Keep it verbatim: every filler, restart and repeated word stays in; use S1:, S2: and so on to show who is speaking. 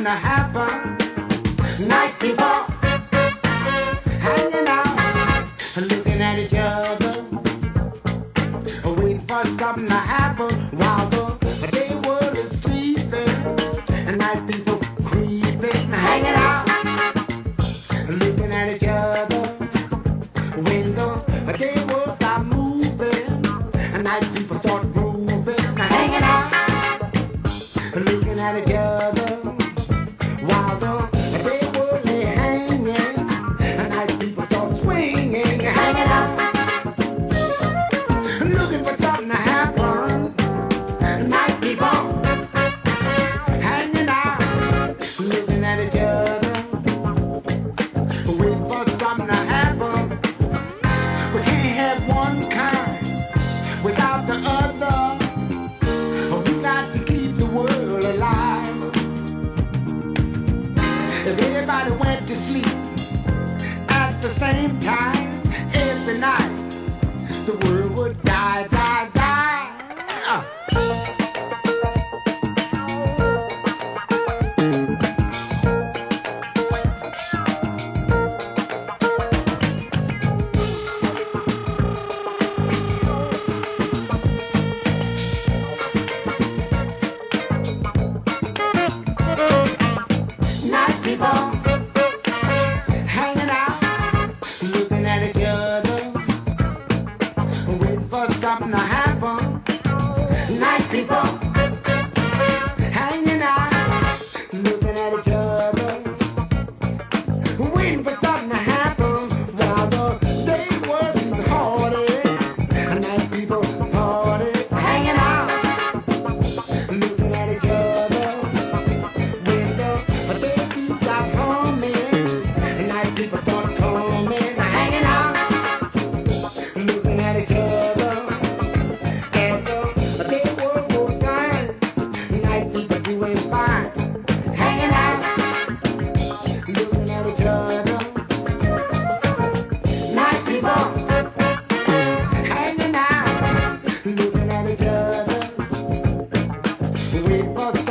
S1: something to happen. Night people hanging out, looking at each other, waiting for something to happen while the day world is sleeping. And night people creeping, hanging out, looking at each other. When the day world stop moving, and night people start grooving, hanging out, looking at each other. While the day world lay hanging, and night people start swinging, hanging out, looking for something to happen. Night people hanging out, looking at each other, waiting for something to happen. We can't have one kind without the other. We got to keep the world alive. If everybody went to sleep at the same time every night, the world would die, die, die. Uh. Night people hanging out, looking at each other, waiting for something to happen. Night people hanging out, looking at each other, waiting for something to happen while the day was harder. Night people party, hanging out, looking at each other. When the baby stop humming, and night people start coming, hanging out, looking at each other. And the day world goes fine, night people doing fine, hanging out, looking at each other. Night people hanging out, looking at each other, waiting for